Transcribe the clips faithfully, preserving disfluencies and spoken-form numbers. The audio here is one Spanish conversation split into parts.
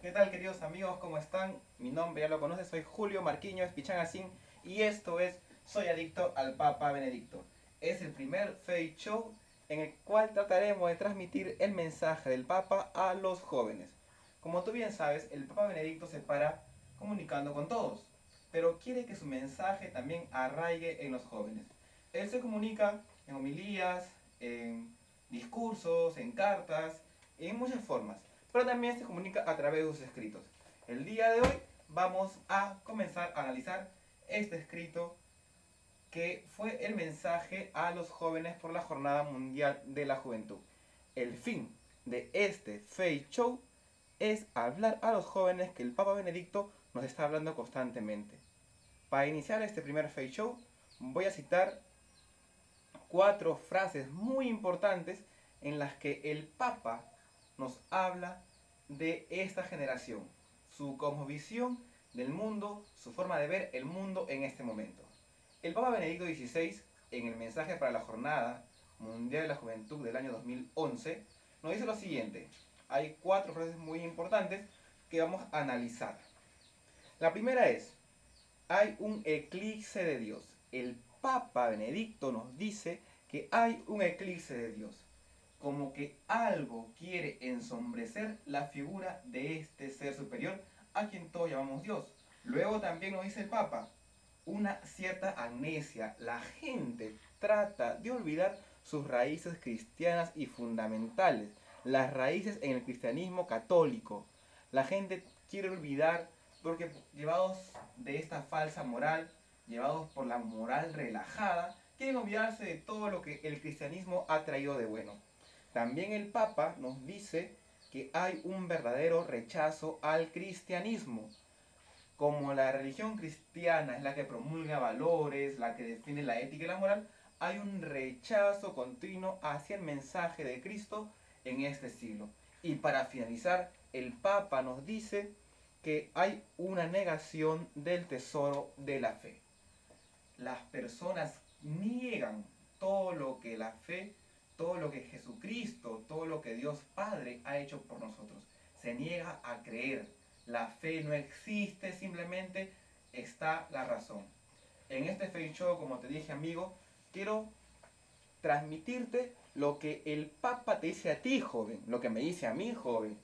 ¿Qué tal, queridos amigos? ¿Cómo están? Mi nombre ya lo conoces, soy Julio Marquiño Espichangacín y esto es Soy Adicto al Papa Benedicto. Es el primer Fake Show en el cual trataremos de transmitir el mensaje del Papa a los jóvenes. Como tú bien sabes, el Papa Benedicto se para comunicando con todos, pero quiere que su mensaje también arraigue en los jóvenes. Él se comunica en homilías, en discursos, en cartas, en muchas formas, pero también se comunica a través de sus escritos. El día de hoy vamos a comenzar a analizar este escrito que fue el mensaje a los jóvenes por la Jornada Mundial de la Juventud. El fin de este Fake Show es hablar a los jóvenes que el Papa Benedicto nos está hablando constantemente. Para iniciar este primer Fake Show voy a citar cuatro frases muy importantes en las que el Papa nos habla de esta generación, su cosmovisión del mundo, su forma de ver el mundo en este momento. El Papa Benedicto dieciséis, en el mensaje para la Jornada Mundial de la Juventud del año dos mil once, nos dice lo siguiente. Hay cuatro frases muy importantes que vamos a analizar. La primera es: hay un eclipse de Dios. El Papa Benedicto nos dice que hay un eclipse de Dios, como que algo quiere ensombrecer la figura de este ser superior a quien todos llamamos Dios. Luego también nos dice el Papa, una cierta amnesia. La gente trata de olvidar sus raíces cristianas y fundamentales, las raíces en el cristianismo católico. La gente quiere olvidar porque llevados de esta falsa moral, llevados por la moral relajada, quieren olvidarse de todo lo que el cristianismo ha traído de bueno. También el Papa nos dice que hay un verdadero rechazo al cristianismo. Como la religión cristiana es la que promulga valores, la que defiende la ética y la moral, hay un rechazo continuo hacia el mensaje de Cristo en este siglo. Y para finalizar, el Papa nos dice que hay una negación del tesoro de la fe. Las personas niegan todo lo que la fe, todo lo que Jesucristo, todo lo que Dios Padre ha hecho por nosotros. Se niega a creer. La fe no existe, simplemente está la razón. En este Fake Show, como te dije, amigo, quiero transmitirte lo que el Papa te dice a ti, joven, lo que me dice a mí, joven.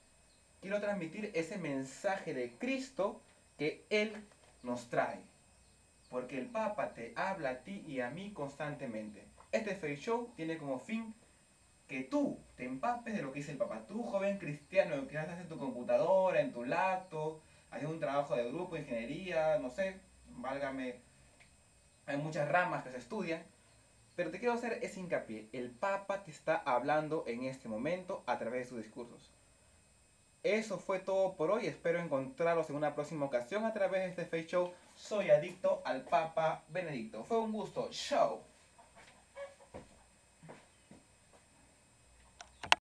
Quiero transmitir ese mensaje de Cristo que Él nos trae. Porque el Papa te habla a ti y a mí constantemente. Este Fake Show tiene como fin que tú te empapes de lo que dice el Papa. Tú, joven cristiano, que haces en tu computadora, en tu laptop, haciendo un trabajo de grupo, ingeniería, no sé, válgame, hay muchas ramas que se estudian. Pero te quiero hacer ese hincapié. El Papa te está hablando en este momento a través de sus discursos. Eso fue todo por hoy. Espero encontrarlos en una próxima ocasión a través de este Fake Show. Soy adicto al Papa Benedicto. Fue un gusto. Chao.